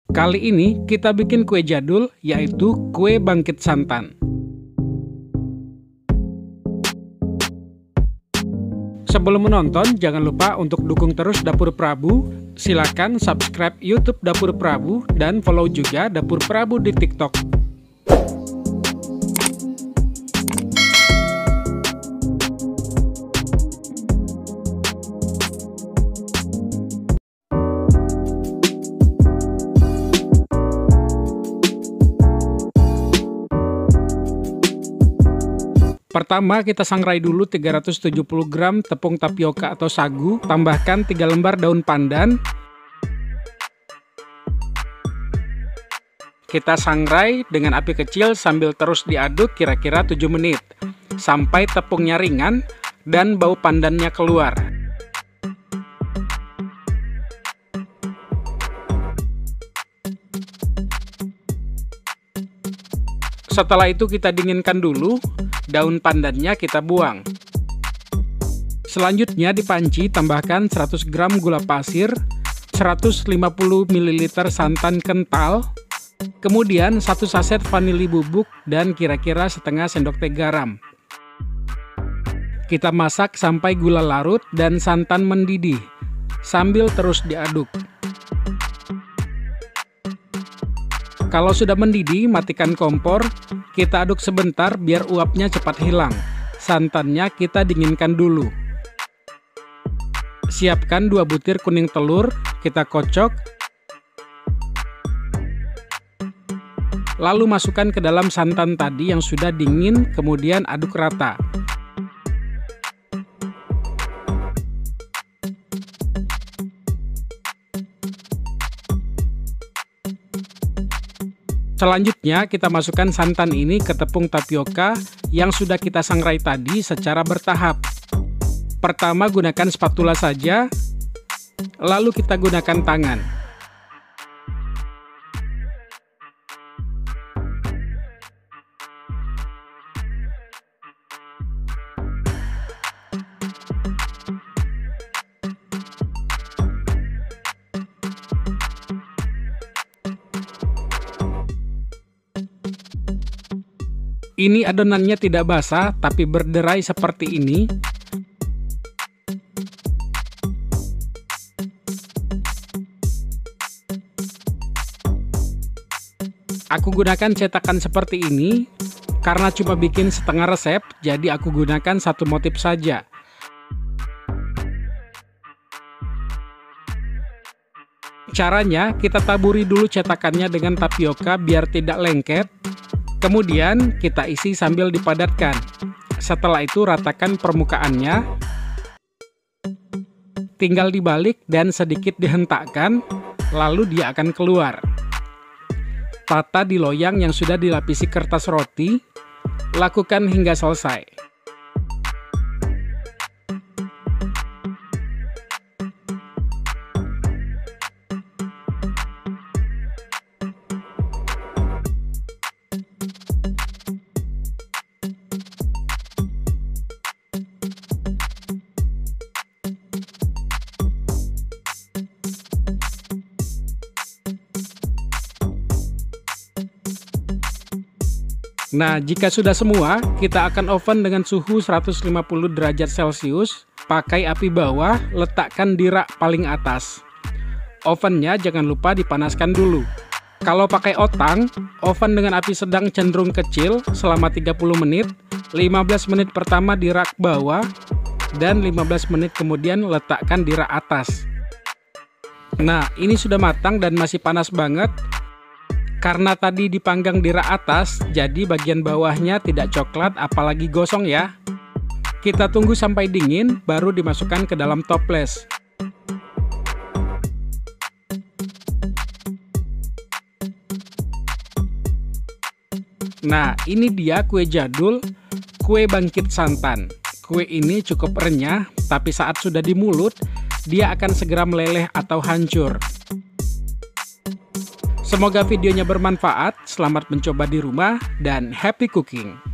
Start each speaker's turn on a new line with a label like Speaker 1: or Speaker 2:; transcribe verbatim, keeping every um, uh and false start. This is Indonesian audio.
Speaker 1: Kali ini kita bikin kue jadul, yaitu kue bangkit santan. Sebelum menonton, jangan lupa untuk dukung terus Dapur Prabu. Silakan subscribe YouTube Dapur Prabu dan follow juga Dapur Prabu di TikTok. Pertama, kita sangrai dulu tiga ratus tujuh puluh gram tepung tapioka atau sagu, tambahkan tiga lembar daun pandan. Kita sangrai dengan api kecil sambil terus diaduk kira-kira tujuh menit, sampai tepungnya ringan dan bau pandannya keluar. Setelah itu kita dinginkan dulu. Daun pandannya kita buang. Selanjutnya di panci tambahkan seratus gram gula pasir, seratus lima puluh mililiter santan kental, kemudian satu saset vanili bubuk dan kira-kira setengah sendok teh garam. Kita masak sampai gula larut dan santan mendidih, sambil terus diaduk. Kalau sudah mendidih, matikan kompor, kita aduk sebentar biar uapnya cepat hilang. Santannya kita dinginkan dulu. Siapkan dua butir kuning telur, kita kocok. Lalu masukkan ke dalam santan tadi yang sudah dingin, kemudian aduk rata. Selanjutnya kita masukkan santan ini ke tepung tapioka yang sudah kita sangrai tadi secara bertahap. Pertama gunakan spatula saja, lalu kita gunakan tangan. Ini adonannya tidak basah, tapi berderai seperti ini. Aku gunakan cetakan seperti ini, karena cuma bikin setengah resep, jadi aku gunakan satu motif saja. Caranya, kita taburi dulu cetakannya dengan tapioka biar tidak lengket. Kemudian kita isi sambil dipadatkan. Setelah itu ratakan permukaannya. Tinggal dibalik dan sedikit dihentakkan, lalu dia akan keluar. Tata di loyang yang sudah dilapisi kertas roti. Lakukan hingga selesai. Nah, jika sudah semua, kita akan oven dengan suhu seratus lima puluh derajat Celcius, pakai api bawah, letakkan di rak paling atas. Ovennya jangan lupa dipanaskan dulu. Kalau pakai otang, oven dengan api sedang cenderung kecil selama tiga puluh menit, lima belas menit pertama di rak bawah, dan lima belas menit kemudian letakkan di rak atas. Nah, ini sudah matang dan masih panas banget. Karena tadi dipanggang di rak atas, jadi bagian bawahnya tidak coklat apalagi gosong ya. Kita tunggu sampai dingin, baru dimasukkan ke dalam toples. Nah, ini dia kue jadul, kue bangkit santan. Kue ini cukup renyah, tapi saat sudah di mulut, dia akan segera meleleh atau hancur. Semoga videonya bermanfaat, selamat mencoba di rumah, dan happy cooking!